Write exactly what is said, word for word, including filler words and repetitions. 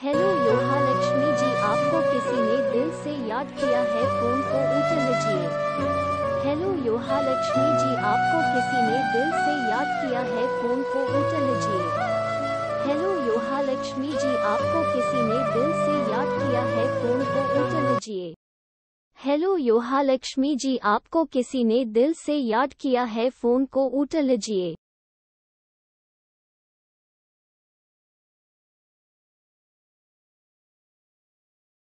Hello योहा Lakshmi ji, आपको किसी ने दिल से याद किया है, फोन को उठा लीजिए। हेलो योहा लक्ष्मी जी, आपको किसी ने दिल से याद किया है, फोन को उठा लीजिए। हेलो योहा लक्ष्मी जी, आपको किसी ने दिल से याद किया है, फोन को उठा लीजिए। हेलो योहा लक्ष्मी जी, आपको किसी ने दिल से याद किया है, फोन को उठा लीजिए।